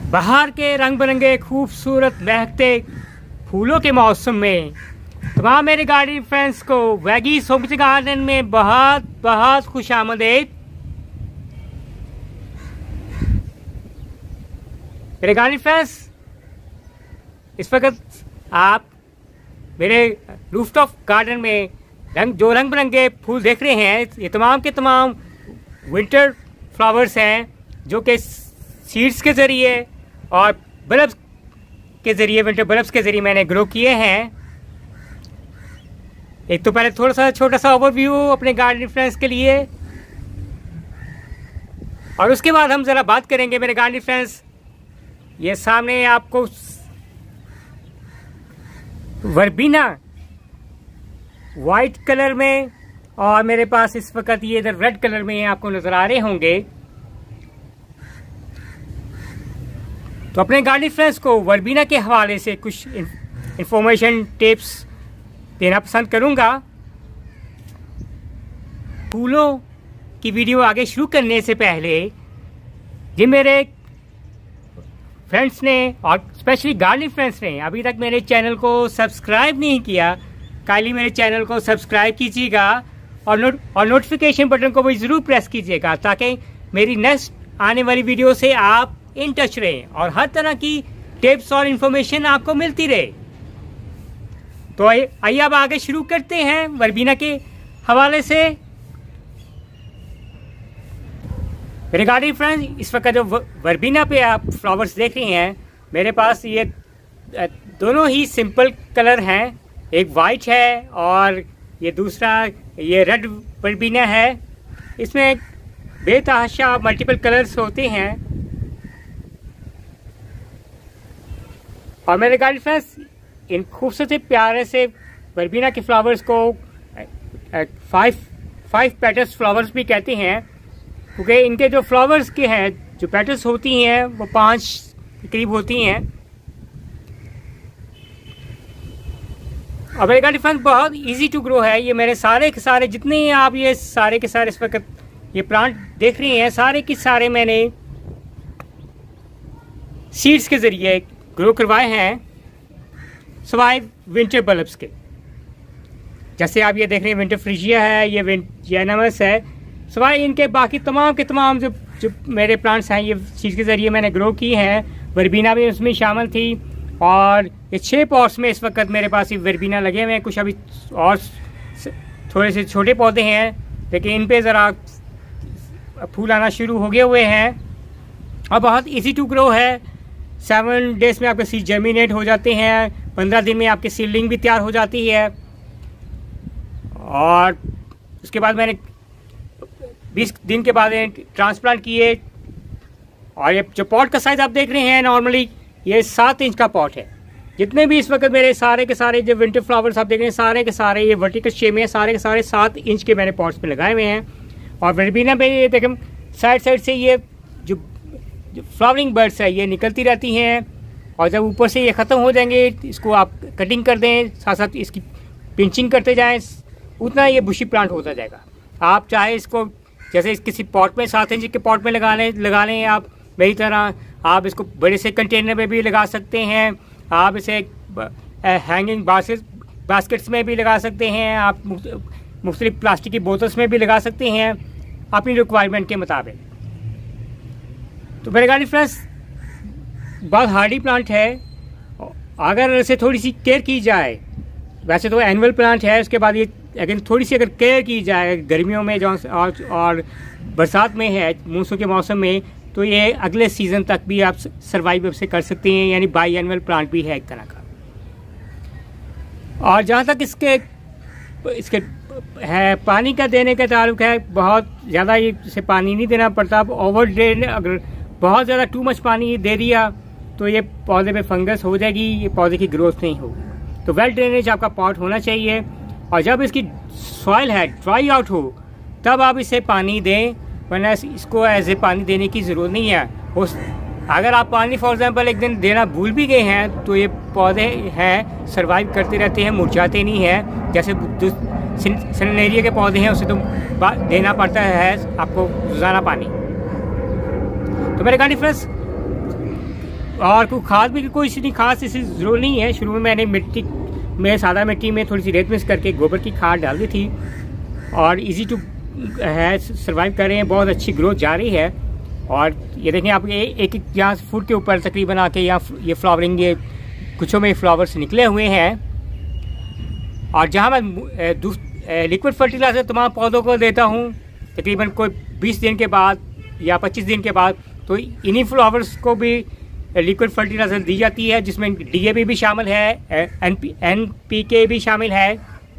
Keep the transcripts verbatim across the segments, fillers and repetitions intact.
बाहर के रंग बिरंगे खूबसूरत महकते फूलों के मौसम में तमाम मेरे गार्डन फ्रेंड्स को वेगीज होम गार्डन में बहुत बहुत खुश आमदेद। मेरे गार्डन फ्रेंड्स, इस वक्त आप मेरे रूफटॉप गार्डन में रंग जो रंग बिरंगे फूल देख रहे हैं, ये तमाम के तमाम विंटर फ्लावर्स हैं जो कि सीड्स के ज़रिए और बल्ब्स के ज़रिए, विंटर बल्ब्स के ज़रिए मैंने ग्रो किए हैं। एक तो पहले थोड़ा सा छोटा सा ओवरव्यू अपने गार्डन फ्रेंड्स के लिए, और उसके बाद हम ज़रा बात करेंगे मेरे गार्डन फ्रेंड्स। ये सामने आपको वर्बीना वाइट कलर में और मेरे पास इस वक्त ये इधर रेड कलर में आपको नज़र आ रहे होंगे। तो अपने गार्डन फ्रेंड्स को वर्बीना के हवाले से कुछ इंफॉर्मेशन टिप्स देना पसंद करूंगा। फूलों की वीडियो आगे शुरू करने से पहले जिन मेरे फ्रेंड्स ने और स्पेशली गार्डन फ्रेंड्स ने अभी तक मेरे चैनल को सब्सक्राइब नहीं किया, काइंडली मेरे चैनल को सब्सक्राइब कीजिएगा और नोट और नोटिफिकेशन बटन को भी ज़रूर प्रेस कीजिएगा ताकि मेरी नेक्स्ट आने वाली वीडियो से आप इन टच रहें और हर तरह की टिप्स और इन्फॉर्मेशन आपको मिलती रहे। तो आइए अब आगे शुरू करते हैं वर्बीना के हवाले से। मेरे गार्डन फ्रेंड्स, इस वक्त जो वर्बीना पे आप फ्लावर्स देख रहे हैं, मेरे पास ये दोनों ही सिंपल कलर हैं। एक वाइट है और ये दूसरा ये रेड वर्बीना है। इसमें बेतहाशा मल्टीपल कलर्स होते हैं। और मेरे गार्डन फ्रेंड्स, इन खूबसूरत प्यारे से वर्बीना के फ्लावर्स को फाइव फाइव पेटल्स फ्लावर्स भी कहते हैं, क्योंकि इनके जो फ्लावर्स के हैं, जो पेटल्स होती हैं वो पांच के करीब होती हैं। और मेरे गार्डन फ्रेंड्स, बहुत इजी टू ग्रो है। ये मेरे सारे के सारे जितने आप ये सारे के सारे इस वक्त ये प्लांट देख रहे हैं, सारे के सारे मैंने सीड्स के ज़रिए ग्रो करवाए हैं, सिवाय विंटर बल्ब्स के। जैसे आप ये देख रहे हैं विंटर फ्रिजिया है, ये विंटर है, सिवाय इनके बाकी तमाम के तमाम जो जो मेरे प्लांट्स हैं ये चीज़ के ज़रिए मैंने ग्रो की हैं। वर्बीना भी उसमें शामिल थी और ये छः पॉट्स में इस वक्त मेरे पास ये वर्बीना लगे हुए हैं। कुछ अभी और थोड़े से छोटे पौधे हैं, लेकिन इन पे ज़रा फूल आना शुरू हो गए हुए हैं और बहुत इजी टू ग्रो है। सेवन डेज में आपके सीड जर्मिनेट हो जाते हैं, पंद्रह दिन में आपकी सीडलिंग भी तैयार हो जाती है। और उसके बाद मैंने बीस दिन के बाद ट्रांसप्लांट किए। और ये जो पॉट का साइज़ आप देख रहे हैं, नॉर्मली ये सात इंच का पॉट है। जितने भी इस वक्त मेरे सारे के सारे जो विंटर फ्लावर्स आप देख रहे हैं, सारे के सारे ये वर्टिकल शेप में सारे के सारे सात इंच के मैंने पॉट्स पे लगाए हुए हैं। और वर्बीना पे ये देखें साइड साइड से ये जो जो फ्लावरिंग बर्ड्स है ये निकलती रहती हैं, और जब ऊपर से ये ख़त्म हो जाएंगे इसको आप कटिंग कर दें, साथ साथ इसकी पिंचिंग करते जाएं, उतना ये बुशी प्लांट होता जाएगा। आप चाहे इसको जैसे इस किसी पॉट में सात इंच के पॉट में लगा लें लगा लें आप मेरी तरह, आप इसको बड़े से कंटेनर में भी लगा सकते हैं, आप इसे हैंगिंग बास्केट बास्केट्स में भी लगा सकते हैं, आप मुख्तलिफ प्लास्टिक की बोतल्स में भी लगा सकते हैं अपनी रिक्वायरमेंट के मुताबिक। तो मेरे गार्डन फ्रेंड्स, बहुत हार्डी प्लांट है, अगर इसे थोड़ी सी केयर की जाए। वैसे तो एनुअल प्लांट है, उसके बाद ये अगर थोड़ी सी अगर केयर की जाए गर्मियों में जो और, और बरसात में है, मानसून के मौसम में, तो ये अगले सीज़न तक भी आप सर्वाइव से कर सकते हैं। यानी बाई एनुअल प्लांट भी है एक तरह का। और जहाँ तक इसके इसके है पानी का देने का ताल्लुक है, बहुत ज़्यादा इसे पानी नहीं देना पड़ता। ओवर ड्रेन अगर बहुत ज़्यादा टू मच पानी दे दिया तो ये पौधे पे फंगस हो जाएगी, ये पौधे की ग्रोथ नहीं होगी। तो वेल ड्रेनेज आपका पॉट होना चाहिए। और जब इसकी सॉइल है ड्राई आउट हो तब आप इसे पानी दें, वरना इसको ऐसे पानी देने की ज़रूरत नहीं है। उस अगर आप पानी फॉर एग्जांपल एक दिन देना भूल भी गए हैं तो ये पौधे हैं सर्वाइव करते रहते हैं, मुरझाते नहीं हैं। जैसे सिनेरिया के पौधे हैं उसे तो देना पड़ता है आपको रोज़ाना पानी। तो मेरे गार्डन फ्रेंड्स, और कोई खाद भी कोई इतनी खास इसी ज़रूरत नहीं है। शुरू में मैंने मिट्टी में सादा मिट्टी में थोड़ी सी रेत मिक्स करके गोबर की खाद डाल दी थी और इजी टू है, सर्वाइव कर रहे हैं, बहुत अच्छी ग्रोथ जा रही है। और ये देखें आप, एक एक यहाँ फुट के ऊपर तकरीबन आके यहाँ ये फ्लावरिंग, ये कुछों में फ्लावर्स निकले हुए हैं। और जहाँ मैं लिक्विड फर्टिलाइज़र तमाम पौधों को देता हूँ तकरीबन कोई बीस दिन के बाद या पच्चीस दिन के बाद, तो इन्हीं फ्लावर्स को भी लिक्विड फर्टिलाइज़र दी जाती है, जिसमें डी ए पी भी शामिल है, एन पी एन पी के भी शामिल है।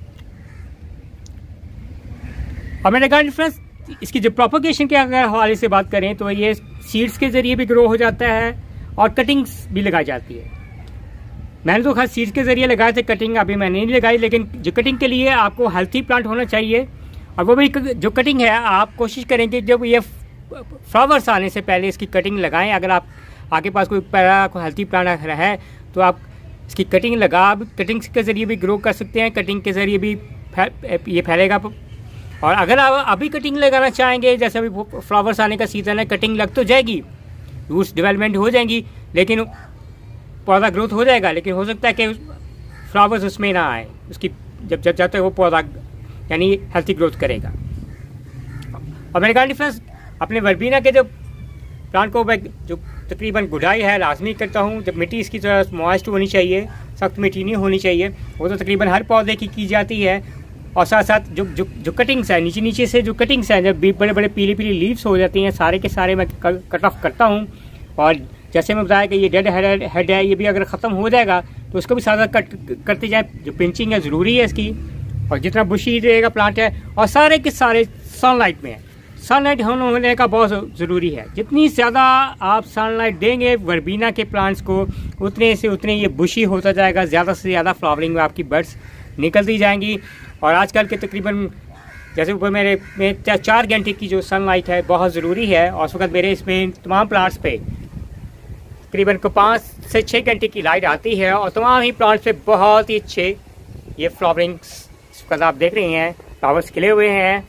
और मैंने कहा फ्रेंड्स, इसकी जो प्रोपगेशन के अगर हवाले से बात करें तो ये सीड्स के ज़रिए भी ग्रो हो जाता है और कटिंग्स भी लगाई जाती है। मैंने तो खास सीड्स के ज़रिए लगाए थे, कटिंग अभी मैंने नहीं लगाई, लेकिन जो कटिंग के लिए आपको हेल्थी प्लांट होना चाहिए। और वो भी जो कटिंग है आप कोशिश करेंगे जब ये फ्लावर्स आने से पहले इसकी कटिंग लगाएं। अगर आप आपके पास कोई पहला कोई हेल्थी प्लांट है तो आप इसकी कटिंग लगा, कटिंग के ज़रिए भी ग्रो कर सकते हैं, कटिंग के ज़रिए भी ये फैलेगा। और अगर आप अभी कटिंग लगाना चाहेंगे, जैसे अभी फ्लावर्स आने का सीज़न है, कटिंग लग तो जाएगी, रूट्स डेवलपमेंट हो जाएंगी, लेकिन पौधा ग्रोथ हो जाएगा, लेकिन हो सकता है कि फ्लावर्स उसमें ना आए, उसकी जब जब जब तक वो पौधा यानी हेल्थी ग्रोथ करेगा। और मैंने कहा डिफरेंस अपने वर्बीना के जो प्लांट को मैं जो तकरीबन गुडाई है लाजमी करता हूँ। जब मिट्टी इसकी तरह मॉइस्ट होनी चाहिए, सख्त मिट्टी नहीं होनी चाहिए, वो तो तकरीबन हर पौधे की की जाती है। और साथ साथ जो जो जो कटिंग्स है नीचे नीचे से जो कटिंग्स हैं, जब बड़े बड़े पीली पीली लीव्स हो जाती हैं, सारे के सारे मैं कट ऑफ करता हूँ। और जैसे मैं बताया कि ये डेड हेड हेड है, ये भी अगर ख़त्म हो जाएगा तो उसको भी साथ साथ कट करते जाए। जो पिंचिंग है ज़रूरी है इसकी, और जितना बुशी रहेगा प्लांट है, और सारे के सारे सनलाइट में है। सनलाइट होने का बहुत ज़रूरी है। जितनी ज़्यादा आप सनलाइट देंगे वर्बीना के प्लांट्स को, उतने से उतने ये बुशी होता जाएगा, ज़्यादा से ज़्यादा फ्लावरिंग में आपकी बर्ड्स निकलती जाएंगी। और आजकल के तकरीबन जैसे ऊपर मेरे में चार घंटे की जो सनलाइट है बहुत ज़रूरी है, और उस वक्त मेरे इसमें तमाम प्लांट्स पे तकरीबन को पाँच से छः घंटे की लाइट आती है, और तमाम ही प्लांट्स पे बहुत ही अच्छे ये फ्लावरिंग्स इस वक्त आप देख रहे हैं, फ्लावर्स खिले हुए हैं।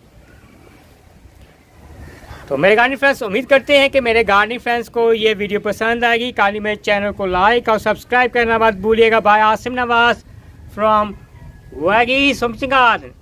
तो मेरे गार्डनिंग फ्रेंड्स, उम्मीद करते हैं कि मेरे गार्डनिंग फ्रेंड्स को ये वीडियो पसंद आएगी। काली मेरे चैनल को लाइक और सब्सक्राइब करना मत भूलिएगा। By Asim Nawaz from Veggies, AsimNawazGarden।